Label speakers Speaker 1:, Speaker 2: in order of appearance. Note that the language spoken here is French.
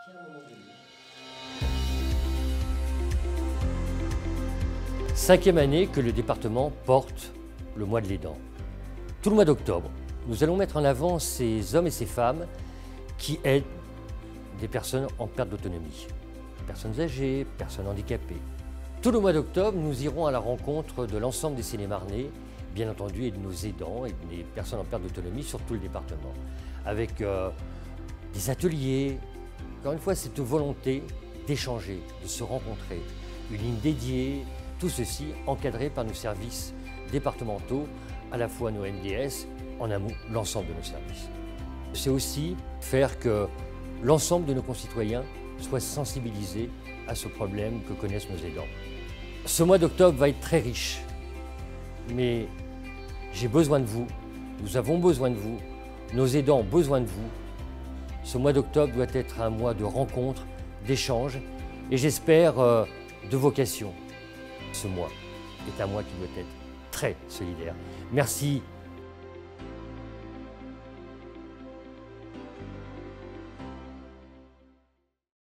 Speaker 1: 5e année que le département porte le mois de l'aidant. Tout le mois d'octobre, nous allons mettre en avant ces hommes et ces femmes qui aident des personnes en perte d'autonomie, personnes âgées, personnes handicapées. Tout le mois d'octobre, nous irons à la rencontre de l'ensemble des Seine-et-Marnais, bien entendu, et de nos aidants et des personnes en perte d'autonomie sur tout le département, avec des ateliers, encore une fois, cette volonté d'échanger, de se rencontrer, une ligne dédiée, tout ceci encadré par nos services départementaux, à la fois nos MDS, en amont, l'ensemble de nos services. C'est aussi faire que l'ensemble de nos concitoyens soient sensibilisés à ce problème que connaissent nos aidants. Ce mois d'octobre va être très riche, mais j'ai besoin de vous, nous avons besoin de vous, nos aidants ont besoin de vous. Ce mois d'octobre doit être un mois de rencontres, d'échanges et j'espère de vocation. Ce mois est un mois qui doit être très solidaire. Merci